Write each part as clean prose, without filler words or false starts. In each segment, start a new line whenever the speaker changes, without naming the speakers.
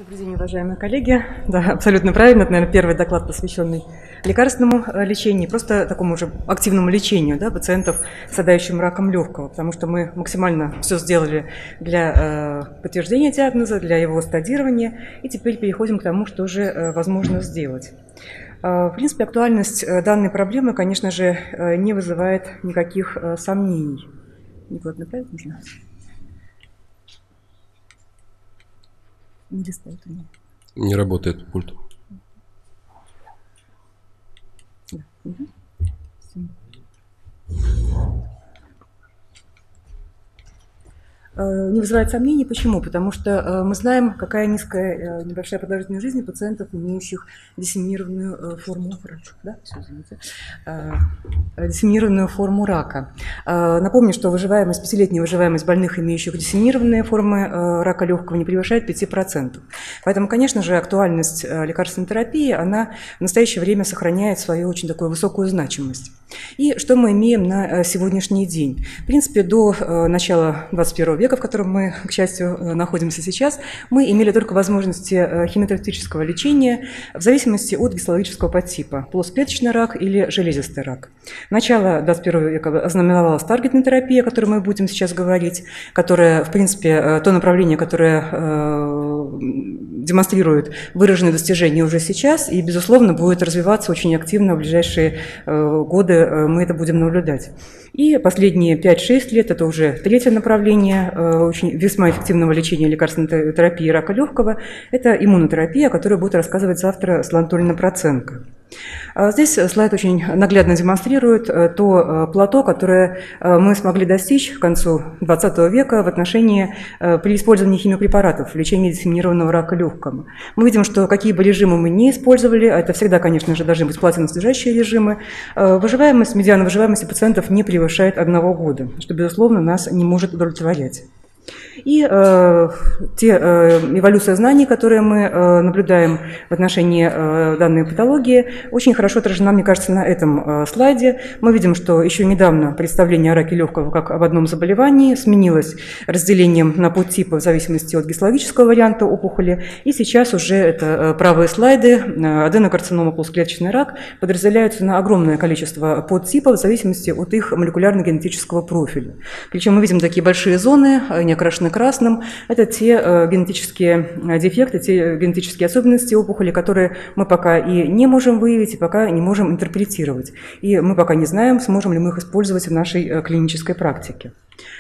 Добрый день, уважаемые коллеги. Да, абсолютно правильно. Это, наверное, первый доклад, посвященный лекарственному лечению, просто такому уже активному лечению, да, пациентов, страдающим раком легкого, потому что мы максимально все сделали для подтверждения диагноза, для его стадирования, и теперь переходим к тому, что же возможно сделать. В принципе, актуальность данной проблемы, конечно же, не вызывает никаких сомнений. Никуда направить нужно? Не листает у меня.
Не работает пульт.
Да. Угу. Не вызывает сомнений. Почему? Потому что мы знаем, какая небольшая продолжительность жизни пациентов, имеющих диссеминированную форму диссеминированную форму рака. Напомню, что пятилетняя выживаемость больных, имеющих диссеминированные формы рака легкого, не превышает 5%. Поэтому, конечно же, актуальность лекарственной терапии, она в настоящее время сохраняет свою очень такую высокую значимость. И что мы имеем на сегодняшний день? В принципе, до начала 21 века, в котором мы, к счастью, находимся сейчас, мы имели только возможности химиотерапевтического лечения в зависимости от гистологического подтипа – плоскоклеточный рак или железистый рак. Начало 21 века ознаменовалась таргетная терапия, о которой мы будем сейчас говорить, которая, в принципе, то направление, которое демонстрирует выраженные достижения уже сейчас и, безусловно, будет развиваться очень активно в ближайшие годы, мы это будем наблюдать. И последние 5-6 лет – это уже третье направление очень весьма эффективного лечения лекарственной терапии рака легкого – это иммунотерапия, о которой будет рассказывать завтра Светлана Анатольевна Проценко. Здесь слайд очень наглядно демонстрирует то плато, которое мы смогли достичь к концу 20 века в отношении при использовании химиопрепаратов в лечении диссеминированного рака легкого. Мы видим, что какие бы режимы мы не использовали, а это всегда, конечно же, должны быть платиноснижающие режимы, медиана выживаемости пациентов не превышает 1 года, что, безусловно, нас не может удовлетворять. И эволюция знаний, которые мы наблюдаем в отношении данной патологии, очень хорошо отражена, мне кажется, на этом слайде. Мы видим, что еще недавно представление о раке легкого как об одном заболевании сменилось разделением на подтипы в зависимости от гистологического варианта опухоли. И сейчас уже это правые слайды, аденокарцинома, плоскоклеточный рак, подразделяются на огромное количество подтипов в зависимости от их молекулярно-генетического профиля. Причем мы видим такие большие зоны, не окрашены красным, это те генетические дефекты, те генетические особенности опухоли, которые мы пока и не можем выявить, и пока не можем интерпретировать. И мы пока не знаем, сможем ли мы их использовать в нашей клинической практике.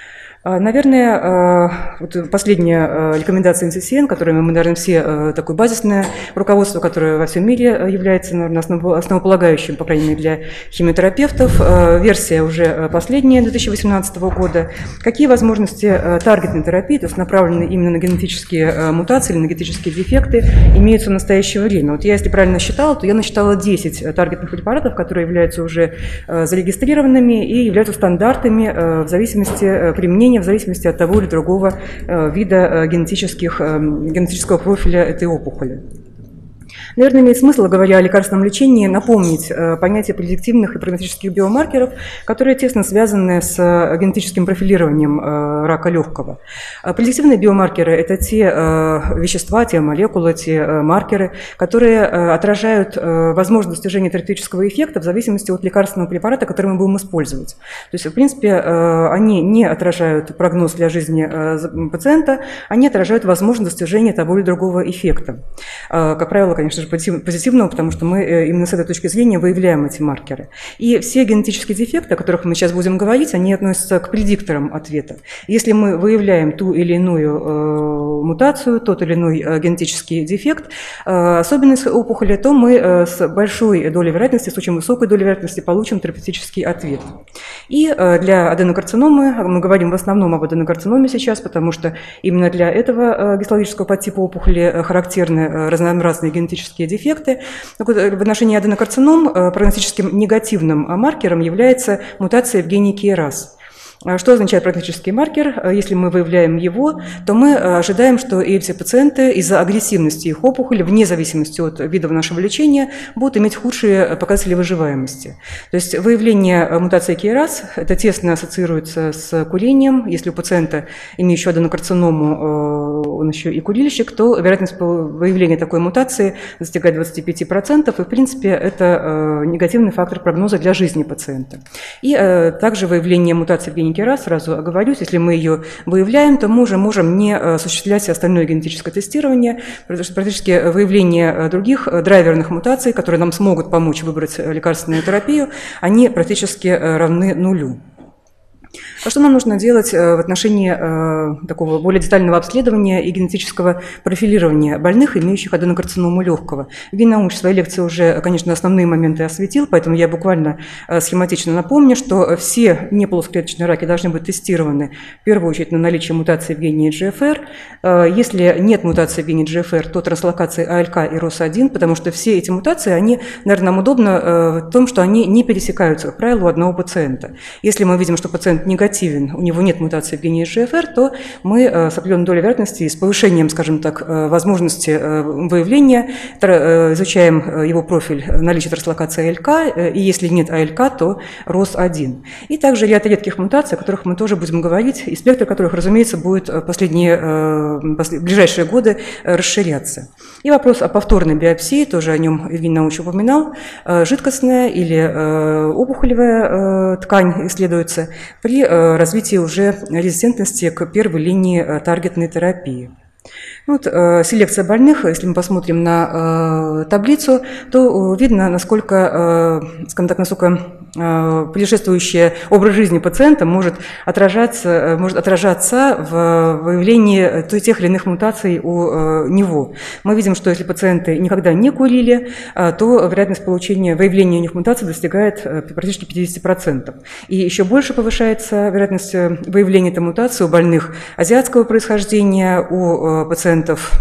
Наверное, вот последняя рекомендация NCCN, которой мы, наверное, все такое базисное руководство, которое во всем мире является, наверное, основополагающим, по крайней мере, для химиотерапевтов. Версия уже последняя, 2018 года. Какие возможности таргетной терапии, то есть направленные именно на генетические мутации или на генетические дефекты, имеются в настоящее время? Вот я, если правильно считала, то я насчитала 10 таргетных препаратов, которые являются уже зарегистрированными и являются стандартами в зависимости применения, в зависимости от того или другого вида генетического профиля этой опухоли. Наверное, имеет смысл, говоря о лекарственном лечении, напомнить понятие предиктивных и прогностических биомаркеров, которые тесно связаны с генетическим профилированием рака легкого. Предиктивные биомаркеры – это те вещества, те молекулы, те маркеры, которые отражают возможность достижения терапевтического эффекта в зависимости от лекарственного препарата, который мы будем использовать. То есть, в принципе, они не отражают прогноз для жизни пациента, они отражают возможность достижения того или другого эффекта. Как правило, конечно же, позитивного, потому что мы именно с этой точки зрения выявляем эти маркеры. И все генетические дефекты, о которых мы сейчас будем говорить, они относятся к предикторам ответа. Если мы выявляем ту или иную мутацию, тот или иной генетический дефект, особенность опухоли, то мы с большой долей вероятности, с очень высокой долей вероятности получим терапевтический ответ. И для аденокарциномы, мы говорим в основном об аденокарциноме сейчас, потому что именно для этого гистологического подтипа опухоли характерны разнообразные генетические дефекты. Так вот, в отношении аденокарцином прогностическим негативным маркером является мутация в гене KRAS. Что означает прогностический маркер? Если мы выявляем его, то мы ожидаем, что эти пациенты из-за агрессивности их опухоли, вне зависимости от видов нашего лечения, будут иметь худшие показатели выживаемости. То есть выявление мутации KRAS это тесно ассоциируется с курением. Если у пациента, имеющего аденокарциному, он еще и курильщик, то вероятность выявления такой мутации достигает 25%, и в принципе это негативный фактор прогноза для жизни пациента. И также выявление мутации в гене KRAS, сразу оговорюсь, если мы ее выявляем, то мы уже можем не осуществлять остальное генетическое тестирование, потому что практически выявление других драйверных мутаций, которые нам смогут помочь выбрать лекарственную терапию, они практически равны нулю. А что нам нужно делать в отношении такого более детального обследования и генетического профилирования больных, имеющих аденокарциному легкого? Евгений Наумович в своей лекции уже, конечно, основные моменты осветил, поэтому я буквально схематично напомню, что все неполосклеточные раки должны быть тестированы в первую очередь на наличие мутации в гене EGFR. Если нет мутации в гене EGFR, то транслокации АЛК и РОС1, потому что все эти мутации, они, наверное, нам удобно в том, что они не пересекаются, как правило, у одного пациента. Если мы видим, что пациент негативен, у него нет мутации в гене EGFR, то мы с определенной долей вероятности, с повышением, скажем так, возможности выявления, изучаем его профиль наличия транслокации АЛК, и если нет АЛК, то РОС1. И также ряд редких мутаций, о которых мы тоже будем говорить, и спектр которых, разумеется, будет в ближайшие годы расширяться. И вопрос о повторной биопсии, тоже о нем Евгений Наумович упоминал, жидкостная или опухолевая ткань исследуется при развитии уже резистентности к первой линии таргетной терапии. Вот, селекция больных, если мы посмотрим на таблицу, то видно, насколько, скажем так, насколько предшествующий образ жизни пациента может отражаться в выявлении тех или иных мутаций у него. Мы видим, что если пациенты никогда не курили, то вероятность выявления у них мутаций достигает практически 50%. И еще больше повышается вероятность выявления этой мутации у больных азиатского происхождения, у пациентов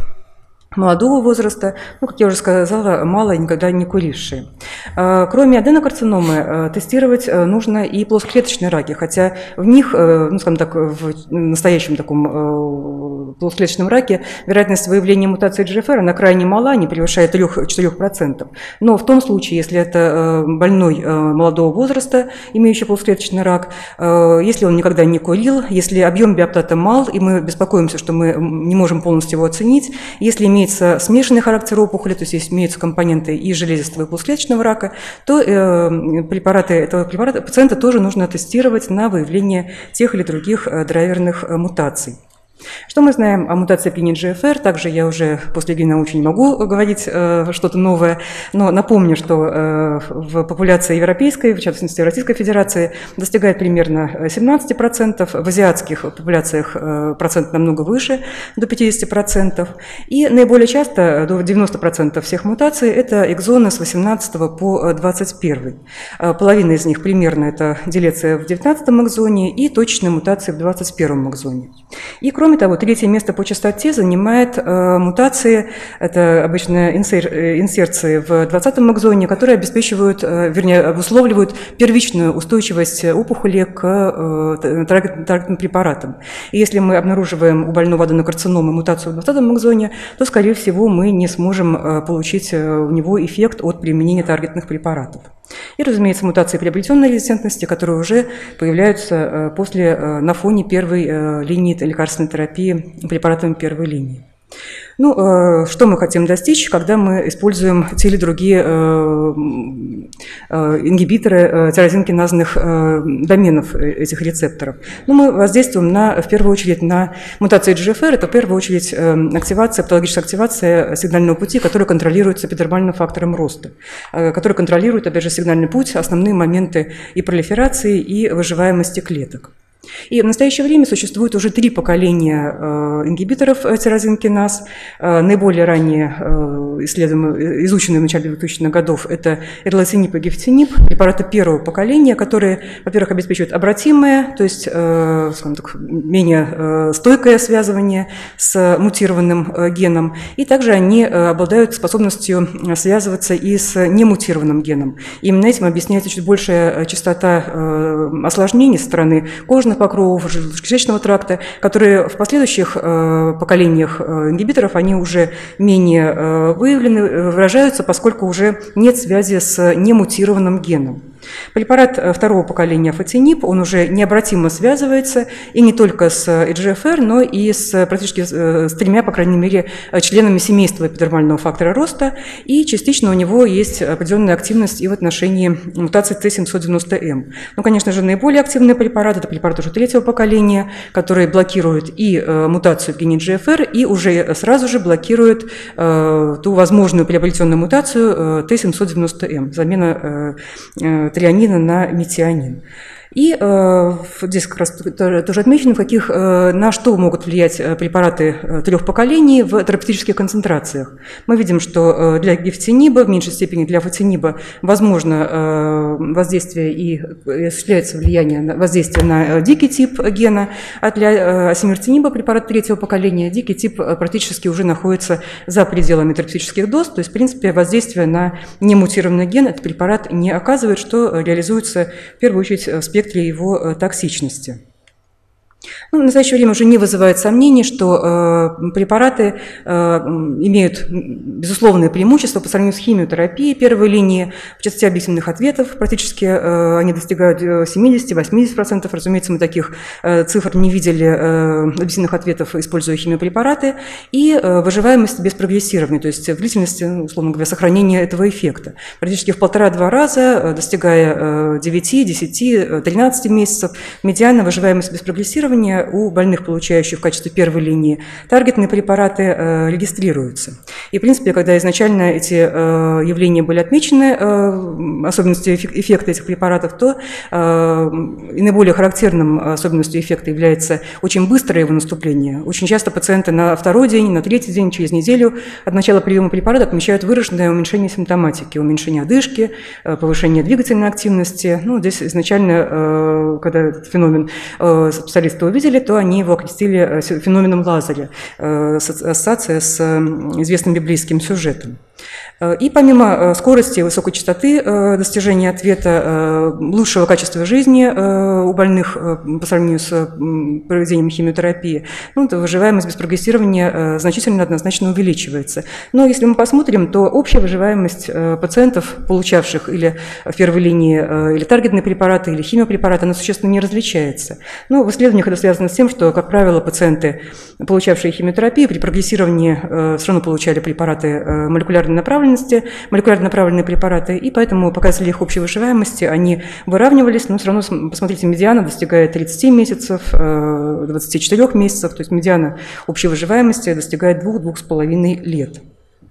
молодого возраста, как я уже сказала, мало и никогда не курившие. Кроме аденокарциномы, тестировать нужно и плоскоклеточные раки, хотя в них, скажем так, в настоящем таком плоскоклеточном раке вероятность выявления мутации EGFR, она крайне мала, не превышает 3-4%. Но в том случае, если это больной молодого возраста, имеющий плоскоклеточный рак, если он никогда не курил, если объем биоптата мал, и мы беспокоимся, что мы не можем полностью его оценить, если имеется смешанный характер опухоли, то есть имеются компоненты и железистого, и плоскоклеточного рака, то препараты этого пациента тоже нужно тестировать на выявление тех или других драйверных мутаций. Что мы знаем о мутации в гене EGFR? Также я уже после Евгения Наумовича не могу говорить что-то новое, но напомню, что в популяции европейской, в частности в Российской Федерации, достигает примерно 17%, в азиатских популяциях процент намного выше, до 50%, и наиболее часто, до 90% всех мутаций, это экзоны с 18 по 21. Половина из них примерно это делеция в 19 экзоне и точечные мутации в 21 экзоне. И кроме того, третье место по частоте занимает мутации, это обычно инсерции в 20-м экзоне, которые обеспечивают, вернее, обусловливают первичную устойчивость опухоли к таргетным препаратам. И если мы обнаруживаем у больного аденокарциномы мутацию в 20-м экзоне, то, скорее всего, мы не сможем получить у него эффект от применения таргетных препаратов. И, разумеется, мутации приобретенной резистентности, которые уже появляются на фоне первой линии лекарственной терапии препаратами первой линии. Что мы хотим достичь, когда мы используем те или другие ингибиторы тирозинкиназных доменов этих рецепторов? Мы воздействуем в первую очередь на мутации EGFR, это в первую очередь патологическая активация сигнального пути, который контролируется эпидермальным фактором роста, который контролирует, опять же, сигнальный путь, основные моменты и пролиферации, и выживаемости клеток. И в настоящее время существует уже 3 поколения ингибиторов тирозинкиназ. Наиболее ранее изученные в начале 2000-х годов это эрлосинип и гефтинип, препараты первого поколения, которые, во-первых, обеспечивают обратимое, то есть, скажем так, менее стойкое связывание с мутированным геном, и также они обладают способностью связываться и с немутированным геном. И именно этим объясняется чуть большая частота осложнений со стороны кожных покровов, желудочно-кишечного тракта, которые в последующих поколениях ингибиторов, они уже менее выявлены, выражаются, поскольку уже нет связи с немутированным геном. Препарат второго поколения афатинип, он уже необратимо связывается и не только с EGFR, но и практически с тремя, по крайней мере, членами семейства эпидермального фактора роста, и частично у него есть определенная активность и в отношении мутации Т790М. Ну, конечно же, наиболее активный препарат – это препарат уже третьего поколения, который блокирует и мутацию в гене EGFR, и уже сразу же блокирует ту возможную приобретенную мутацию Т790М, замена трионина на метионин. И здесь как раз тоже отмечено, на что могут влиять препараты трех поколений в терапевтических концентрациях. Мы видим, что для гефтиниба, в меньшей степени для афатиниба, возможно воздействие и осуществляется воздействие на дикий тип гена, а для асимертиниба, препарат третьего поколения, дикий тип практически уже находится за пределами терапевтических доз, то есть, в принципе, воздействие на немутированный ген этот препарат не оказывает, что реализуется в первую очередь в спектре его токсичности. Ну, в настоящее время уже не вызывает сомнений, что препараты имеют безусловное преимущество по сравнению с химиотерапией первой линии в частоте объективных ответов. Практически они достигают 70-80%. Разумеется, мы таких цифр не видели объективных ответов, используя химиопрепараты. И выживаемость без прогрессирования, то есть в длительности, условно говоря, сохранения этого эффекта. Практически в 1,5-2 раза, достигая 9, 10, 13 месяцев, медиана выживаемость без прогрессирования у больных, получающих в качестве первой линии таргетные препараты, регистрируются. И, в принципе, когда изначально эти явления были отмечены, особенности эффекта этих препаратов, то и наиболее характерным особенностью эффекта является очень быстрое его наступление. Очень часто пациенты на второй день, на третий день, через неделю от начала приема препарата отмечают выраженное уменьшение симптоматики, уменьшение одышки, повышение двигательной активности. Ну, здесь изначально, когда этот феномен специалисты увидели, то они его окрестили феноменом Лазаря, ассоциация с известным библейским сюжетом. И помимо скорости и высокой частоты достижения ответа, лучшего качества жизни у больных по сравнению с проведением химиотерапии, выживаемость без прогрессирования значительно однозначно увеличивается. Но если мы посмотрим, то общая выживаемость пациентов, получавших или в первой линии или таргетные препараты, или химиопрепараты, она существенно не различается. Но в исследованиях это связано с тем, что, как правило, пациенты, получавшие химиотерапию, при прогрессировании все равно получали препараты молекулярной направленности, молекулярно направленные препараты, и поэтому показатели их общей выживаемости, они выравнивались, но все равно, посмотрите, медиана достигает 30 месяцев, 24 месяцев, то есть медиана общей выживаемости достигает 2–2,5 лет.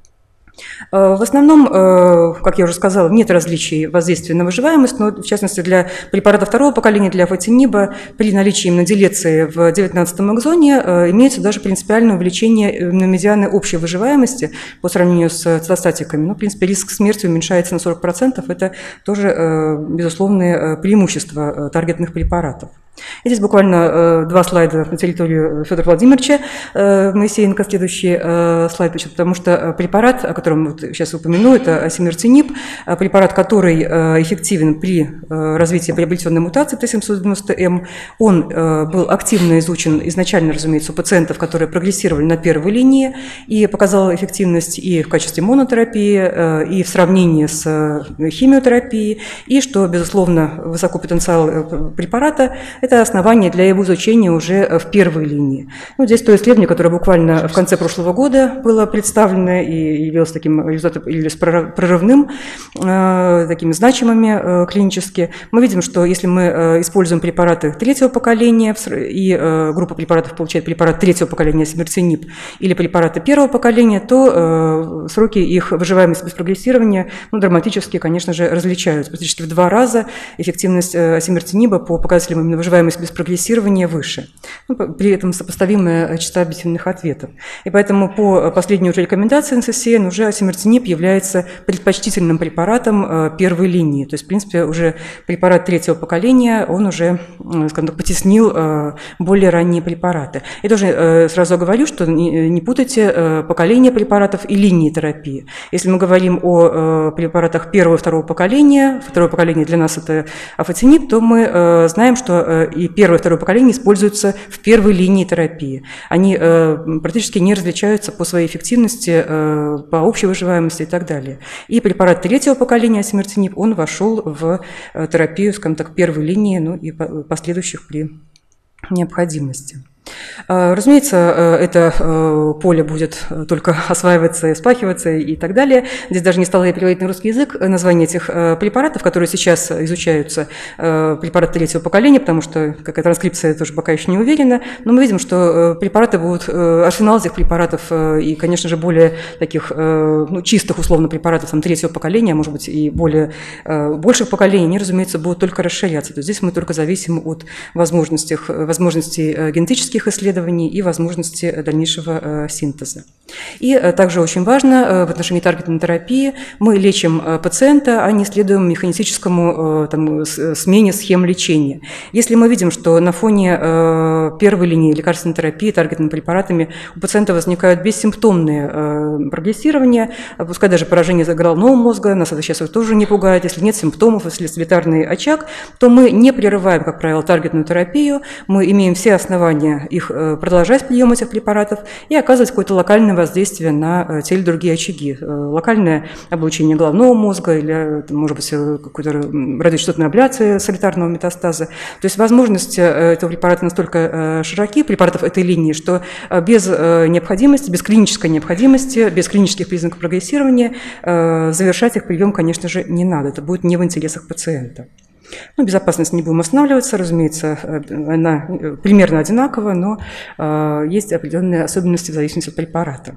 В основном, как я уже сказала, нет различий воздействия на выживаемость, но в частности для препарата второго поколения, для афатиниба, при наличии именно делеции в 19-м экзоне имеется даже принципиальное увеличение на медианы общей выживаемости по сравнению с цитостатиками. Ну, в принципе, риск смерти уменьшается на 40%, это тоже безусловное преимущество таргетных препаратов. И здесь буквально два слайда на территорию Федора Владимировича Моисеенко, следующий слайд, потому что препарат, о котором вот сейчас упомяну, это асимертинип, препарат, который эффективен при развитии приобретенной мутации Т790М. Он был активно изучен изначально, разумеется, у пациентов, которые прогрессировали на первой линии, и показал эффективность и в качестве монотерапии, и в сравнении с химиотерапией, и, что, безусловно, высокий потенциал препарата – это основание для его изучения уже в первой линии. Ну, здесь то исследование, которое буквально в конце прошлого года было представлено и явилось таким результатом, явилось прорывным, такими значимыми клинически. Мы видим, что если мы используем препараты третьего поколения, и группа препаратов получает препарат третьего поколения асимертинип или препараты первого поколения, то сроки их выживаемости без прогрессирования драматически, конечно же, различаются. Практически в 2 раза эффективность асимертиниба по показателям именно выживаемости без прогрессирования выше. При этом сопоставимая частота объективных ответов. И поэтому по последней уже рекомендации НССН уже асимертинип является предпочтительным препаратом первой линии. То есть, в принципе, уже препарат третьего поколения, он уже, скажем так, потеснил более ранние препараты. И тоже сразу говорю, что не путайте поколение препаратов и линии терапии. Если мы говорим о препаратах первого и второго поколения для нас это афатинип, то мы знаем, что и первое и второе поколение используются в первой линии терапии. Они практически не различаются по своей эффективности, по общей выживаемости и так далее. И препарат третьего поколения осимертинип, он вошел в терапию, скажем так, первой линии, ну и последующих при необходимости. Разумеется, это поле будет только осваиваться, спахиваться и так далее. Здесь даже не стала я переводить на русский язык название этих препаратов, которые сейчас изучаются, препараты третьего поколения, потому что какая транскрипция тоже пока еще не уверена. Но мы видим, что препараты будут, арсенал этих препаратов и, конечно же, более таких чистых, условно, препаратов там, третьего поколения, может быть, и больших поколений, они, разумеется, будут только расширяться. То есть здесь мы только зависим от возможностей генетических исследований и возможности дальнейшего синтеза. И также очень важно в отношении таргетной терапии мы лечим пациента, а не следуем механистическому смене схем лечения. Если мы видим, что на фоне первой линии лекарственной терапии таргетными препаратами у пациента возникают бессимптомные прогрессирования, пускай даже поражение головного мозга, нас это сейчас тоже не пугает, если нет симптомов, если солитарный очаг, то мы не прерываем, как правило, таргетную терапию, мы имеем все основания их продолжать прием этих препаратов и оказывать какое-то локальное воздействие на те или другие очаги. Локальное облучение головного мозга или, может быть, какой-то радиочастотная абляция солитарного метастаза. То есть возможности этого препарата настолько широки, препаратов этой линии, что без необходимости, без клинической необходимости, без клинических признаков прогрессирования завершать их прием, конечно же, не надо. Это будет не в интересах пациента. Безопасность не будем останавливаться, разумеется, она примерно одинакова, но есть определенные особенности в зависимости от препарата.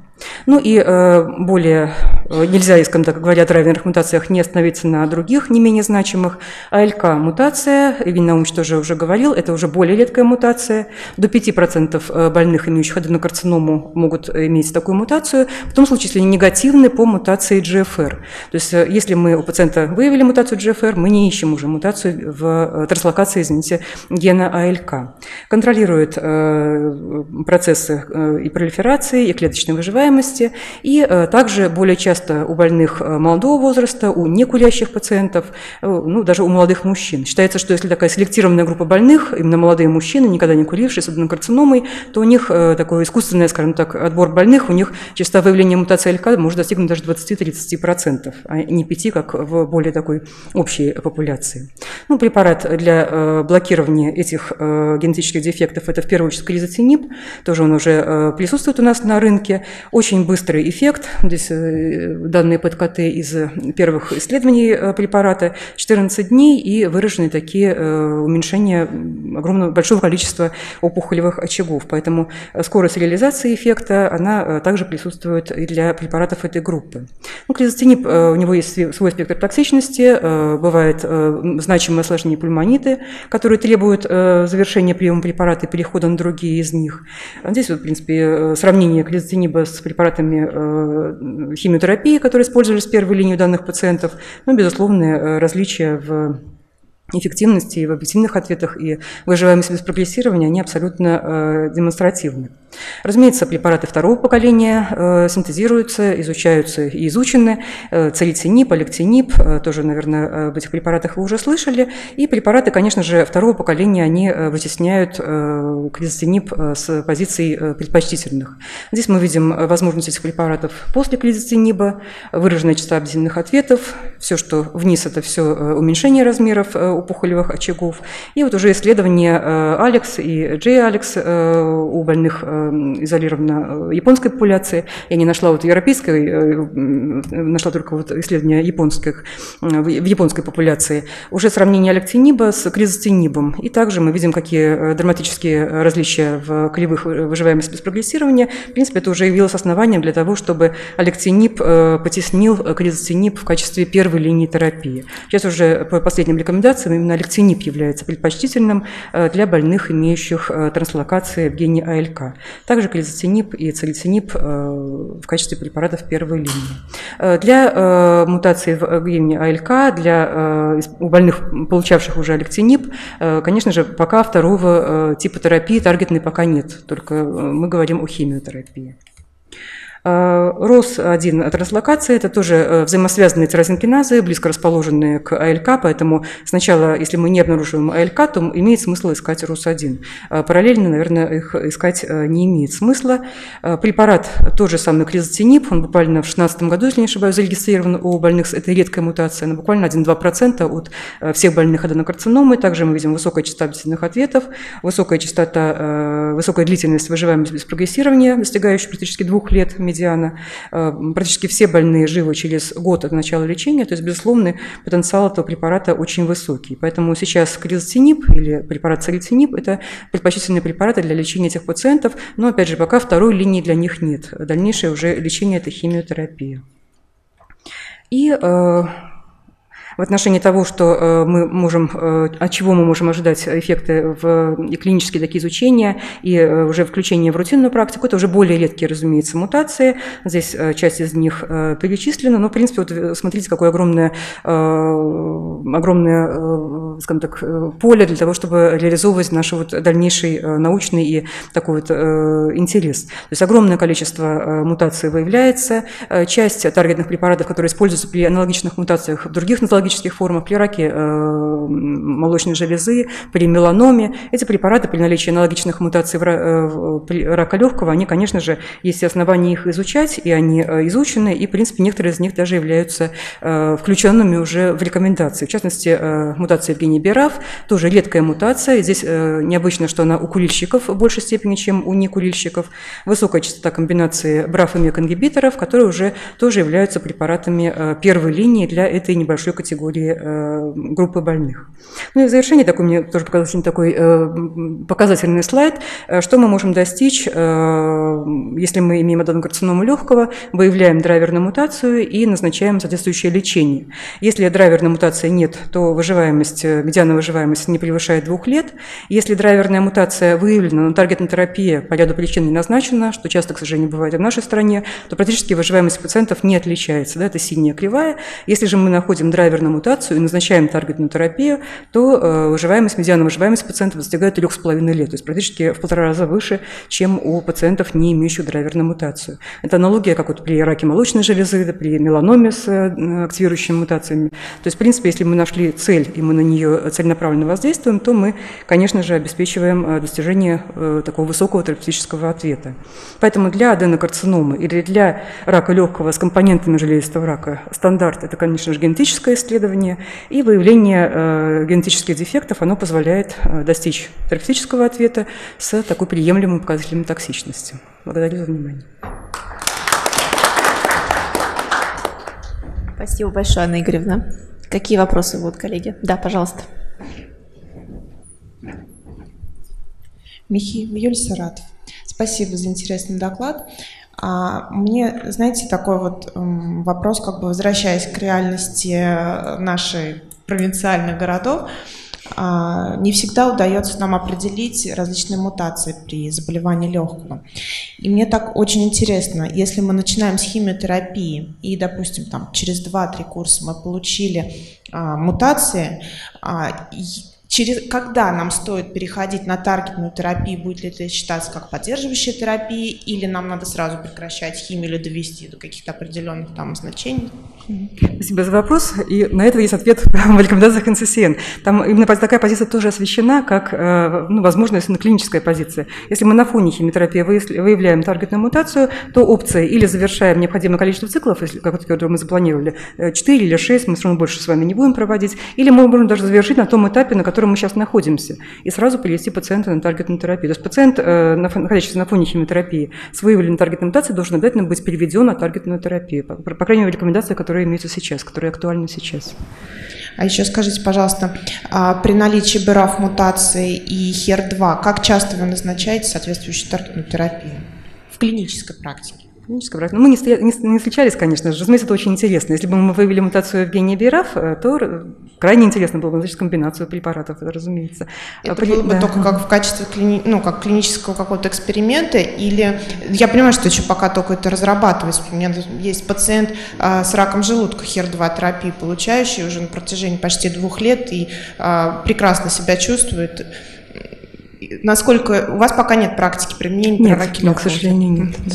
Более нельзя, скажем так, говоря о драйверных мутациях, не остановиться на других, не менее значимых. АЛК-мутация, Евгений Наумович тоже уже говорил, это уже более редкая мутация. До 5% больных, имеющих аденокарциному, могут иметь такую мутацию, в том случае, если они негативны по мутации GFR. То есть, если мы у пациента выявили мутацию GFR, мы не ищем уже мутацию в транслокации, гена АЛК. Контролирует процессы и пролиферации, и клеточной выживаемости, и также более часто у больных молодого возраста, у некурящих пациентов, даже у молодых мужчин. Считается, что если такая селектированная группа больных, именно молодые мужчины, никогда не курившие с аденокарциномой, то у них такой искусственный, скажем так, отбор больных, у них частота выявления мутации АЛК может достигнуть даже 20-30%, а не 5%, как в более такой общей популяции. Препарат для блокирования этих генетических дефектов – это в первую очередь клизотинип, тоже он уже присутствует у нас на рынке. Очень быстрый эффект, здесь данные ПЭТ-КТ из первых исследований препарата, 14 дней и выраженные такие уменьшения большого количества опухолевых очагов. Поэтому скорость реализации эффекта, она также присутствует и для препаратов этой группы. Клизотинип, у него есть свой спектр токсичности, бывает значимые осложнения пульмониты, которые требуют завершения приема препарата и перехода на другие из них. Здесь, в принципе, сравнение клизотиниба с препаратами химиотерапии, которые использовались в первой линии у данных пациентов, безусловно, различия в эффективности и в объективных ответах, и выживаемости без прогрессирования, они абсолютно демонстративны. Разумеется, препараты второго поколения синтезируются, изучаются и изучены. Церитинип, алектинип, тоже, наверное, об этих препаратах вы уже слышали. И препараты, конечно же, второго поколения, они вытесняют клизотинип с позиций предпочтительных. Здесь мы видим возможность этих препаратов после клизотиниба, выраженная частота объективных ответов, все, что вниз, это все уменьшение размеров опухолевых очагов. И вот уже исследования Алекс и J-Алекс у больных изолированно японской популяции. Я не нашла европейской, нашла только исследования японских, в японской популяции. Уже сравнение алектиниба с клизотинибом. И также мы видим, какие драматические различия в кривых выживаемости без прогрессирования. В принципе, это уже явилось основанием для того, чтобы алектиниб потеснил клизотиниб в качестве первой линии терапии. Сейчас уже по последним рекомендациям именно алектинип является предпочтительным для больных, имеющих транслокации в гене АЛК. Также клизотинип и церитинип в качестве препаратов первой линии. Для мутации в гене АЛК, у больных, получавших уже алектинип, конечно же, пока второго типа терапии таргетной пока нет, только мы говорим о химиотерапии. ROS1 транслокация – это тоже взаимосвязанные тирозинкиназы, близко расположенные к АЛК, поэтому сначала, если мы не обнаруживаем АЛК, то имеет смысл искать ROS1. Параллельно, наверное, их искать не имеет смысла. Препарат тот же самый клизотинип, он буквально в 2016 году, если не ошибаюсь, зарегистрирован у больных с этой редкой мутацией, но буквально 1-2% от всех больных аденокарциномой. Также мы видим высокая частота длительных ответов, высокая длительность выживаемости без прогрессирования, достигающая практически 2 лет медиана. Практически все больные живы через год от начала лечения, то есть, безусловно, потенциал этого препарата очень высокий. Поэтому сейчас клизотинип или препарат царитинип – это предпочтительные препараты для лечения этих пациентов, но, опять же, пока второй линии для них нет. Дальнейшее уже лечение – это химиотерапия. И в отношении того, что мы можем, от чего мы можем ожидать эффекты и клинические такие изучения, и уже включение в рутинную практику, это уже более редкие, разумеется, мутации. Здесь часть из них перечислена, но, в принципе, вот смотрите, какое огромное, скажем так, поле для того, чтобы реализовывать наш вот дальнейший научный и такой вот интерес. То есть огромное количество мутаций выявляется. Часть таргетных препаратов, которые используются при аналогичных мутациях в других нозологических формах, при раке молочной железы, при меланоме. Эти препараты при наличии аналогичных мутаций при рака легкого, они, конечно же, есть основания их изучать, и они изучены, и, в принципе, некоторые из них даже являются включенными уже в рекомендации. В частности, мутация Евгения BRAF, тоже редкая мутация. Здесь необычно, что она у курильщиков в большей степени, чем у некурильщиков. Высокая частота комбинации BRAF и MEK-ингибиторов, которые уже тоже являются препаратами первой линии для этой небольшой категории группы больных. Ну и в завершение такой, мне тоже показался такой показательный слайд, что мы можем достичь, если мы имеем аденокарциному легкого, выявляем драйверную мутацию и назначаем соответствующее лечение. Если драйверной мутации нет, то медианная выживаемость не превышает 2 лет. Если драйверная мутация выявлена, но таргетная терапия по ряду причин не назначена, что часто, к сожалению, бывает и в нашей стране, то практически выживаемость пациентов не отличается. Да, это синяя кривая. Если же мы находим драйверную мутацию и назначаем таргетную терапию, то медианная выживаемость пациентов достигает 3,5 лет, то есть практически в 1,5 раза выше, чем у пациентов, не имеющих драйверную мутацию. Это аналогия, как вот при раке молочной железы, при меланоме с активирующими мутациями. То есть, в принципе, если мы нашли цель и мы на нее целенаправленно воздействуем, то мы, конечно же, обеспечиваем достижение такого высокого терапевтического ответа. Поэтому для аденокарциномы или для рака легкого с компонентами железистого рака стандарт – это, конечно же, генетическое исследование, и выявление генетических дефектов, оно позволяет достичь терапевтического ответа с такой приемлемым показателем токсичности. Благодарю за внимание.
Спасибо большое, Анна Игоревна. Какие вопросы будут, коллеги? Да, пожалуйста.
Михаил Юль, Саратов. Спасибо за интересный доклад. Мне, знаете, такой вот вопрос, как бы возвращаясь к реальности наших провинциальных городов, не всегда удается нам определить различные мутации при заболевании легкого. И мне так очень интересно, если мы начинаем с химиотерапии и, допустим, там, через 2-3 курса мы получили мутации, когда нам стоит переходить на таргетную терапию, будет ли это считаться как поддерживающая терапия, или нам надо сразу прекращать химию или довести до каких-то определенных там значений?
Спасибо за вопрос. И на это есть ответ в рекомендациях НЦСН. Там именно такая позиция тоже освещена, как, возможно, если клиническая позиция. Если мы на фоне химиотерапии выявляем таргетную мутацию, то опция или завершаем необходимое количество циклов, которые мы запланировали, 4 или 6, мы все равно больше с вами не будем проводить, или мы можем даже завершить на том этапе, на котором мы сейчас находимся, и сразу привести пациента на таргетную терапию. То есть пациент, находящийся на фоне химиотерапии с выявленной таргетной мутацией, должен обязательно быть переведен на таргетную терапию. По крайней мере, рекомендации, которые имеются сейчас, которые актуальны сейчас.
А еще скажите, пожалуйста, при наличии BRAF мутации и HER2, как часто вы назначаете соответствующую таргетную терапию в клинической практике?
Мы не встречались, конечно же. Разумеется, это очень интересно. Если бы мы выявили мутацию Евгения BRAF, то крайне интересно было бы назначить комбинацию препаратов, разумеется.
Это было бы только как в качестве как клинического какого-то эксперимента, или я понимаю, что еще пока только это разрабатывается. У меня есть пациент с раком желудка, HER2 терапии получающий уже на протяжении почти 2 лет и прекрасно себя чувствует. Насколько у вас пока нет практики применения?
Нет, к сожалению, нет. Да.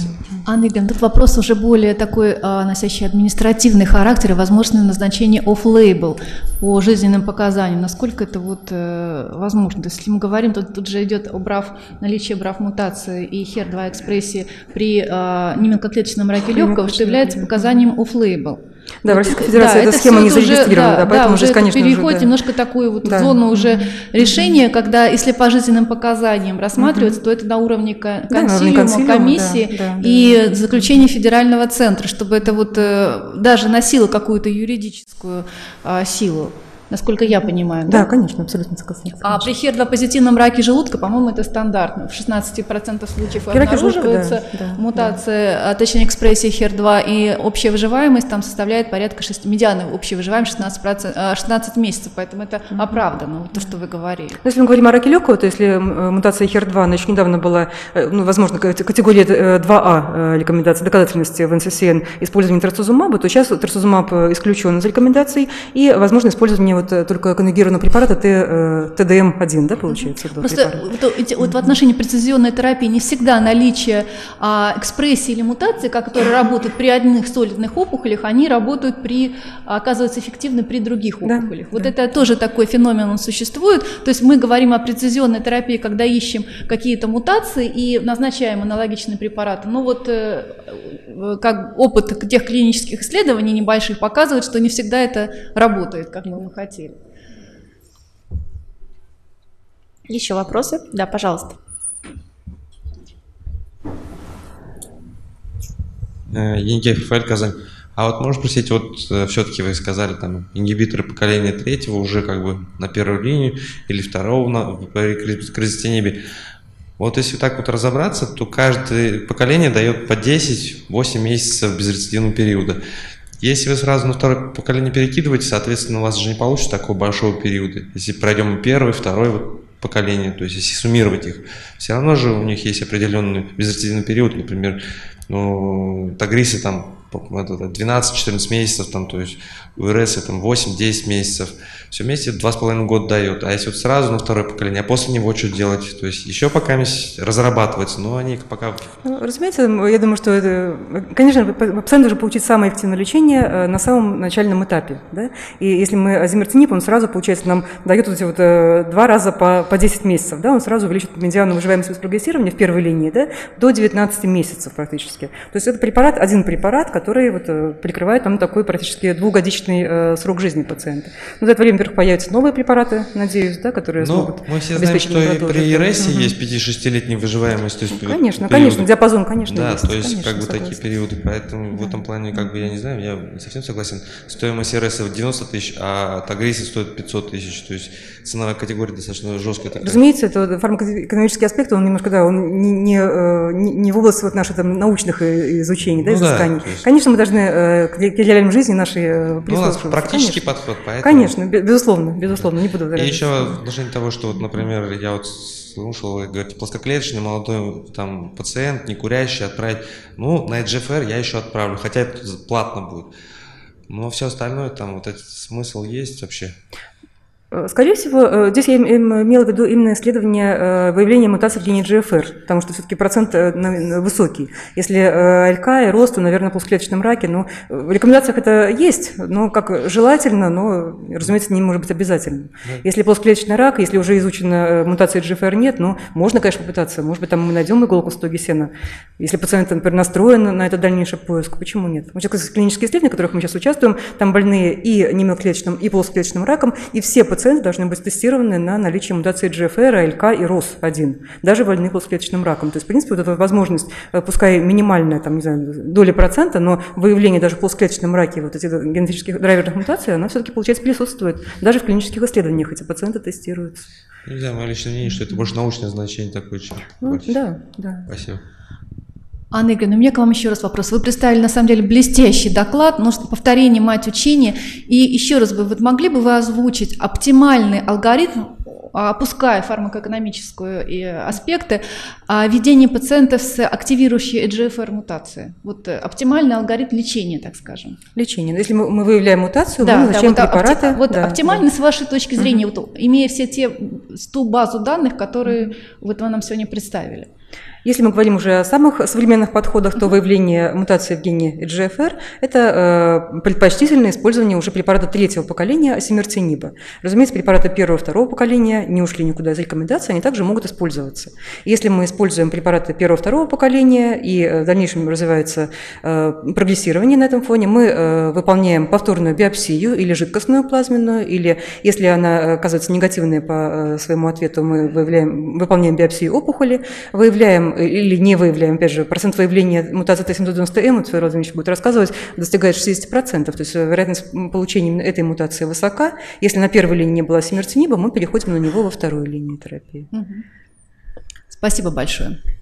Анна Игоревна, тут вопрос уже более такой, носящий административный характер и возможное назначение off-label по жизненным показаниям. Насколько это вот возможно? То есть, если мы говорим, тут же идет наличие мутации и HER2 экспрессии при немелкоклеточном раке легкого, что является показанием off-label.
Да, в Российской Федерации эта схема не зарегистрирована, поэтому
уже,
конечно,
переходит немножко такую вот зону уже решения, когда, если по жизненным показаниям рассматривается, то это на уровне консилиума, комиссии и заключения федерального центра, чтобы это вот даже носило какую-то юридическую силу. Насколько я понимаю.
Да, конечно, абсолютно согласна.
А при HER2-позитивном раке желудка, по-моему, это стандартно. В 16% случаев обнаруживается мутация, точнее экспрессия HER2, и общая выживаемость там составляет порядка медианы общей выживаемости 16 месяцев, поэтому это оправдано, вот то, что вы говорили.
Если мы говорим о раке легкого, то если мутация HER2, она еще недавно была, возможно, категория 2А рекомендации доказательности в НССН использования трастузумаба, то сейчас трастузумаб исключен из рекомендаций, и возможно использование только конъюгированного препарата ТДМ-1, да, получается?
Просто вот в отношении прецизионной терапии не всегда наличие экспрессии или мутации, которые работают при одних солидных опухолях, они работают оказываются эффективны при других опухолях. Вот это тоже такой феномен, он существует. То есть мы говорим о прецизионной терапии, когда ищем какие-то мутации и назначаем аналогичные препараты. Но вот как опыт тех клинических исследований небольших показывает, что не всегда это работает, как мы хотели.
Еще вопросы? Да, пожалуйста.
Еникеев Рафаэль, Казань. А вот можно спросить, вот все-таки вы сказали, там, ингибиторы поколения третьего уже как бы на первую линию или второго при кризистенибе. Вот если так вот разобраться, то каждое поколение дает по 10-8 месяцев безрецидивного периода. Если вы сразу на второе поколение перекидываете, соответственно, у вас же не получится такого большого периода. Если пройдем первое, второе поколение, то есть если суммировать их, все равно же у них есть определенный безрецидивный период, например, Тагрисы там 12-14 месяцев, там, то есть у РС там 8-10 месяцев, все вместе 2,5 года дает. А если вот сразу на второе поколение, а после него что делать? То есть еще пока разрабатывается, но они пока...
Разумеется, я думаю, что это, конечно, пациент должен получить самое эффективное лечение на самом начальном этапе. Да? И если мы азимертинип, он сразу, получается, нам дает вот эти вот 2 раза по 10 месяцев. Да? Он сразу увеличит медиану выживаемости без прогрессирования в первой линии, да, до 19 месяцев практически. То есть это один препарат, который вот прикрывает там такой практически 2-годичный срок жизни пациента. Но за это время, во-первых, появятся новые препараты, надеюсь, да, которые смогут
мы все знаем, что и при РС есть 5-6-летняя выживаемость. То есть
конечно, диапазон, конечно.
Да,
есть,
то есть
конечно,
как бы такие периоды, поэтому в этом плане, как бы, я не знаю, я не совсем согласен. Стоимость РС 90 тысяч, а Тагрисы стоит 500 тысяч, то есть ценовая категория достаточно жесткая. Такая.
Разумеется, это фармакоэкономический аспект, он немножко, да, он не в области вот наших там научных изучений, да, изысканий.
Да, есть...
Конечно, мы должны к реальной жизни нашей прислушиваться.
У нас практический подход, поэтому...
Конечно, безусловно, не буду
И еще в отношении того, что, вот, например, я вот слушал, вы говорите, плоскоклеточный молодой там пациент, не курящий, отправить, на EGFR я еще отправлю, хотя это платно будет. Но все остальное, там вот этот смысл есть вообще?
Скорее всего, здесь я имела в виду именно исследование выявления мутаций в гене GFR, потому что все-таки процент высокий. Если АЛК и рост, то, наверное, в плоскоклеточном раке, в рекомендациях это есть, но как желательно, но, разумеется, не может быть обязательным. Если плоскоклеточный рак, если уже изучена мутация GFR нет, можно, конечно, попытаться. Может быть, там мы найдем иголку стогисена. Если пациент, например, настроен на этот дальнейший поиск, почему нет? Вот клинические исследования, в которых мы сейчас участвуем, там больные и немелклеточным, и плоскоклеточным раком, и все пациенты должны быть тестированы на наличие мутации GFR, АЛК и ROS1, даже больные плоскоклеточным раком. То есть, в принципе, вот эта возможность, пускай минимальная, там, не знаю, доля процента, но выявление даже в плоскоклеточном раке вот этих генетических драйверных мутаций, она все-таки, получается, присутствует. Даже в клинических исследованиях эти пациенты тестируются.
Не знаю, мое личное мнение, что это больше научное значение такое, чем...
Да.
Спасибо.
Анна Игоревна, у меня к вам еще раз вопрос. Вы представили, на самом деле, блестящий доклад, повторение мать учения. И еще раз могли бы вы озвучить оптимальный алгоритм, опуская фармакоэкономические аспекты, ведения пациентов с активирующей EGFR мутацией? Вот оптимальный алгоритм лечения, так скажем.
Лечение. Если мы выявляем мутацию, мы назначаем препараты.
Оптимально с вашей точки зрения, имея все ту базу данных, которые вы нам сегодня представили.
Если мы говорим уже о самых современных подходах, то выявление мутации в гене EGFR – это предпочтительное использование уже препарата третьего поколения осимертиниба. Разумеется, препараты первого и второго поколения не ушли никуда из рекомендаций, они также могут использоваться. Если мы используем препараты первого и второго поколения, и в дальнейшем развивается прогрессирование на этом фоне, мы выполняем повторную биопсию или жидкостную плазменную, или если она оказывается негативной по своему ответу, мы выполняем биопсию опухоли, выявляем или не выявляем, опять же, процент выявления мутации Т790М, Федор Владимирович будет рассказывать, достигает 60%. То есть вероятность получения этой мутации высока. Если на первой линии не было осимертиниба, мы переходим на него во вторую линию терапии.
Спасибо большое.